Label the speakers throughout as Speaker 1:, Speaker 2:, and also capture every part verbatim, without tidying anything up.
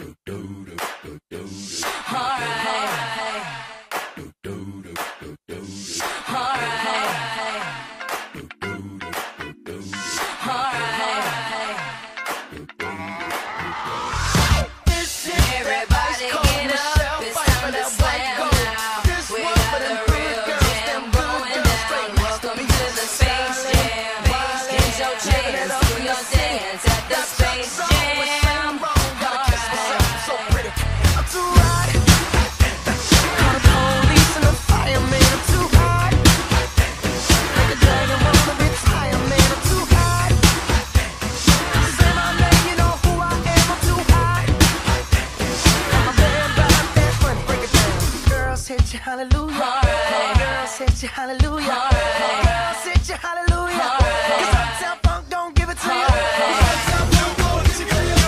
Speaker 1: Hallelujah, right. Girls hit you, hallelujah, right. Girls hit you, hallelujah, right. Cause Uptown Dunk don't give it to you. Uptown Dunk don't give it to you.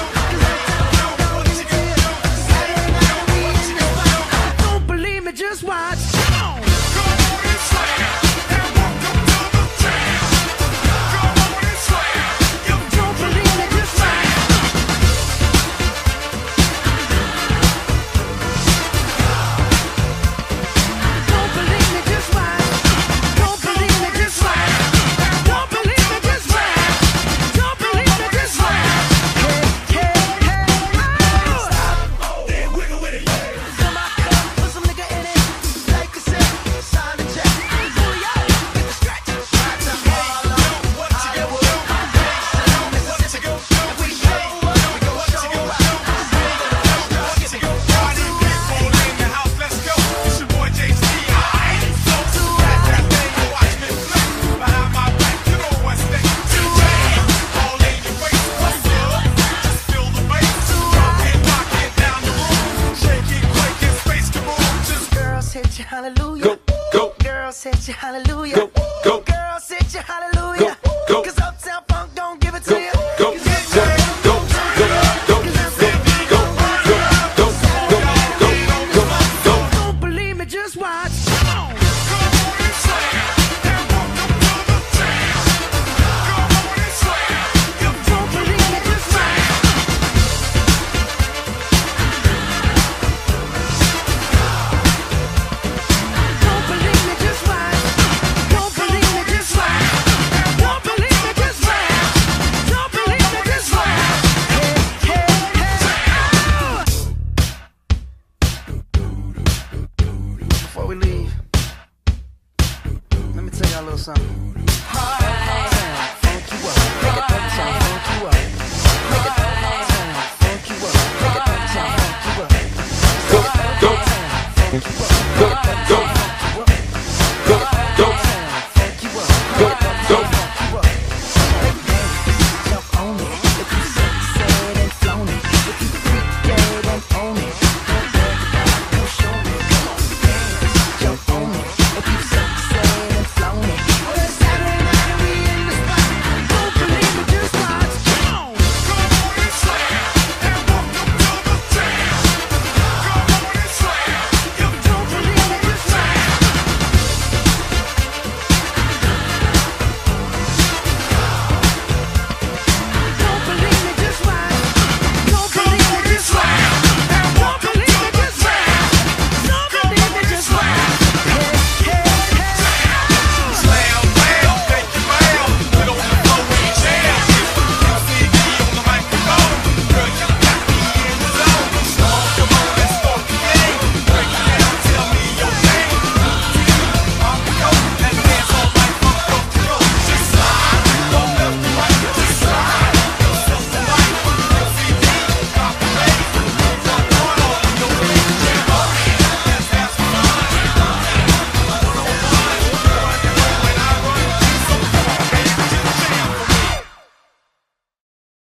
Speaker 1: Saturday night we in the spot. Don't believe me, just watch. Come on and slam, and welcome to the jam. Come on and slam. You don't believe me, just watch. Hallelujah.
Speaker 2: Go, go.
Speaker 1: Girls hit you, hallelujah.
Speaker 2: Go.